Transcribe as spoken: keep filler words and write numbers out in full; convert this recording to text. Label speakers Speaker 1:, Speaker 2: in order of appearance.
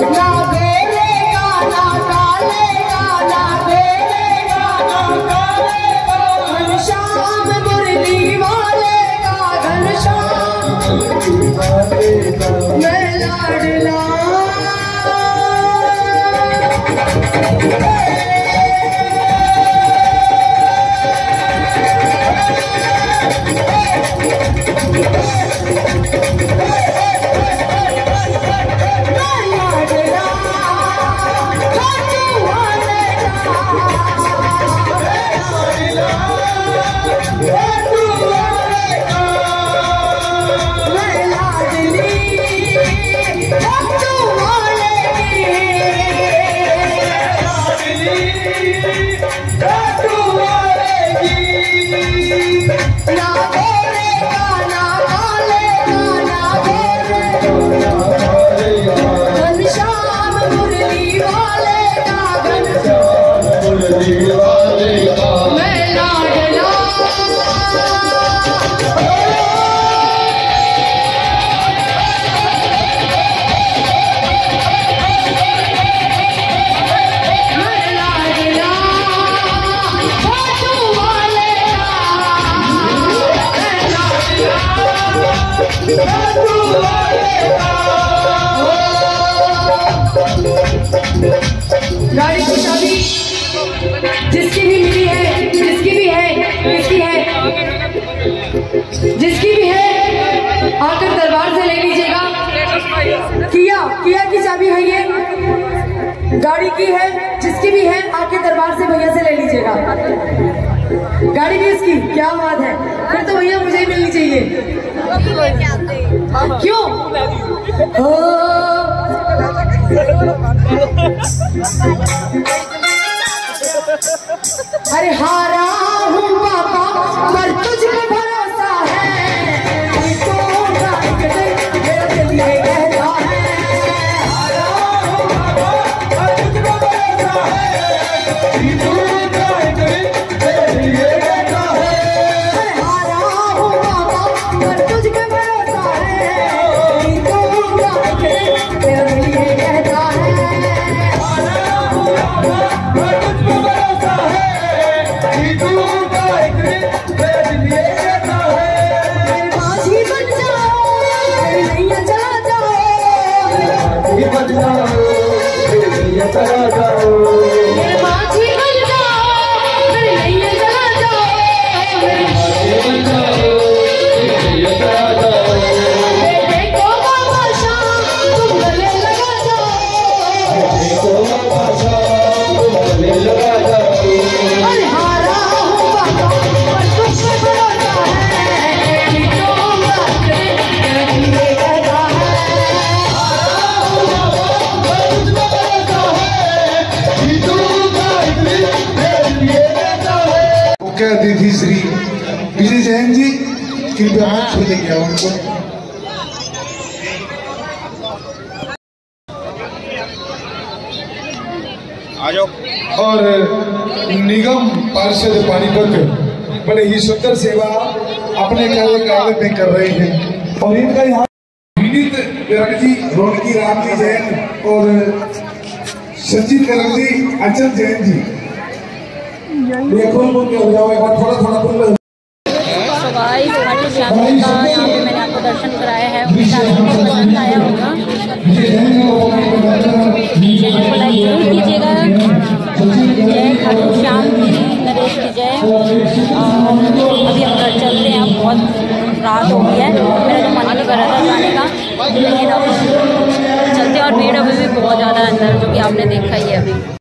Speaker 1: मैं लाडला गाड़ी की चाबी जिसकी भी मिली है, जिसकी भी है, किसकी है, जिसकी भी है आकर दरबार से ले लीजिएगा। किया किया की चाबी है ये, गाड़ी की है, जिसकी भी है आके दरबार से भैया से ले लीजिएगा। गाड़ी भी इसकी, क्या बात है, फिर तो भैया मुझे ही मिलनी चाहिए। क्यों? अरे हारा हूँ पापा पर तुझ पे भरोसा है, तो मेरा दिल ये कहता है। हारा हूँ पापा पर तुझ पे भरोसा है, तो मेरा दिल ये कहता है। अरे हारा हूँ पापा पर तुझ पे भरोसा है, तो मेरा दिल ये कहता है। चला जाओ मेरे माझी बन जाओ, मेरे नैया चला जाओ, मेरे माझी बन जाओ, नैया चला जाओ। बेटे को बाबा शाम तुम गले लगा जाओ, बेटे को बाबा शाम तुम गले लगा जाओ। अरे हारा हूँ बाबा पर तुझ पे भरोसा है, कि तो बात करे कहता है।
Speaker 2: मुख्य अतिथि श्री विजय जैन जी, कृपया हाथ छू देंगे उनको।
Speaker 3: आ जाओ।
Speaker 2: और निगम पार्षद पानीपत बड़े ही सुंदर सेवा अपने कार्यकाल में कर रहे हैं। और इनका यहाँ विनीत जी, रोनकी राम जी जैन और सचिन करम जी, अचल जैन जी, ये खोल बोल के हो जाओ, एक बार थोड़ा थोड़ा बोल।
Speaker 4: खाटू श्याम जी का यहाँ पे मैंने आपको दर्शन कराया है, उम्मीद आपको पसंद आया होगा। चैनल को लाइक जरूर कीजिएगा। जय खाटू श्याम जी, नरेश की जय। अभी हम घर चलते हैं, अब बहुत रात हो गई है, मेरा तो मन नहीं कर रहा था जाने का, लेकिन अब चलते हैं। और भीड़ अभी भी बहुत ज़्यादा अंदर, जो कि आपने देखा ही है अभी।